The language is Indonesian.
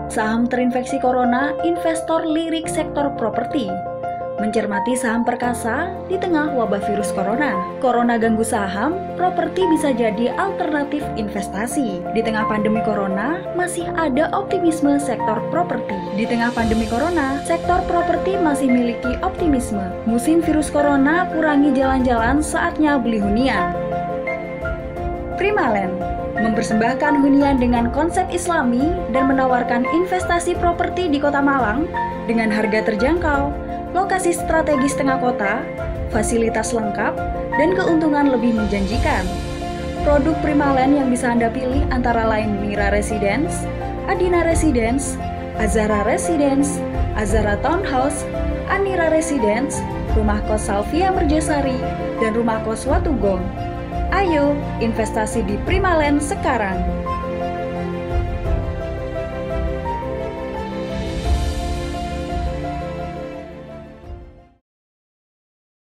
Saham terinfeksi corona, investor lirik sektor properti. Mencermati saham perkasa di tengah wabah virus corona. Corona ganggu saham, properti bisa jadi alternatif investasi. Di tengah pandemi corona, masih ada optimisme sektor properti. Di tengah pandemi corona, sektor properti masih miliki optimisme. Musim virus corona, kurangi jalan-jalan, saatnya beli hunian. Primaland mempersembahkan hunian dengan konsep Islami dan menawarkan investasi properti di Kota Malang dengan harga terjangkau, lokasi strategis tengah kota, fasilitas lengkap, dan keuntungan lebih menjanjikan. Produk Primaland yang bisa Anda pilih antara lain Mira Residence, Adina Residence, Azara Residence, Azara Townhouse, Anira Residence, Rumah Kos Salvia Merjasari, dan Rumah Kos Watugong. Ayo, investasi di Primaland sekarang.